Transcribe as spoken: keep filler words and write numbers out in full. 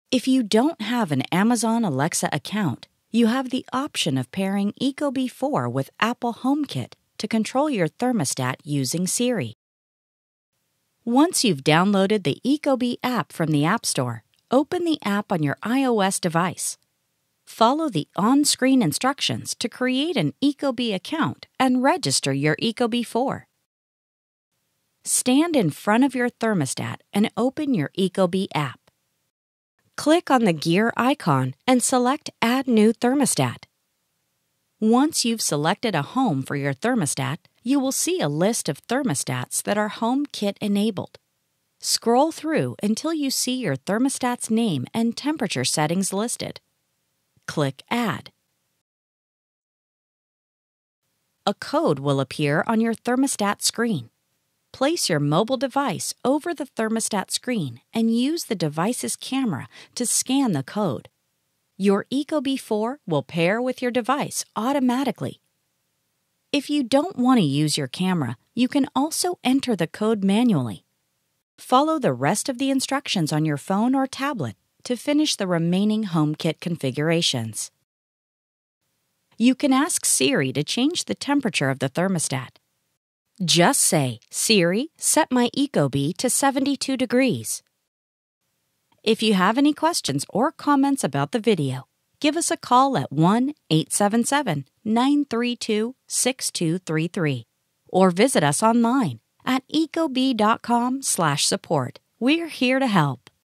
If you don't have an Amazon Alexa account, you have the option of pairing ecobee four with Apple HomeKit to control your thermostat using Siri. Once you've downloaded the ecobee app from the App Store, open the app on your iOS device. Follow the on-screen instructions to create an ecobee account and register your ecobee four. Stand in front of your thermostat and open your ecobee app. Click on the gear icon and select Add New Thermostat. Once you've selected a home for your thermostat, you will see a list of thermostats that are HomeKit enabled. Scroll through until you see your thermostat's name and temperature settings listed. Click Add. A code will appear on your thermostat screen. Place your mobile device over the thermostat screen and use the device's camera to scan the code. Your ecobee four will pair with your device automatically. If you don't want to use your camera, you can also enter the code manually. Follow the rest of the instructions on your phone or tablet to finish the remaining HomeKit configurations. You can ask Siri to change the temperature of the thermostat. Just say, "Siri, set my ecobee to seventy-two degrees. If you have any questions or comments about the video, give us a call at one eight seven seven, nine three two, six two three three or visit us online at ecobee dot com slash support. We're here to help.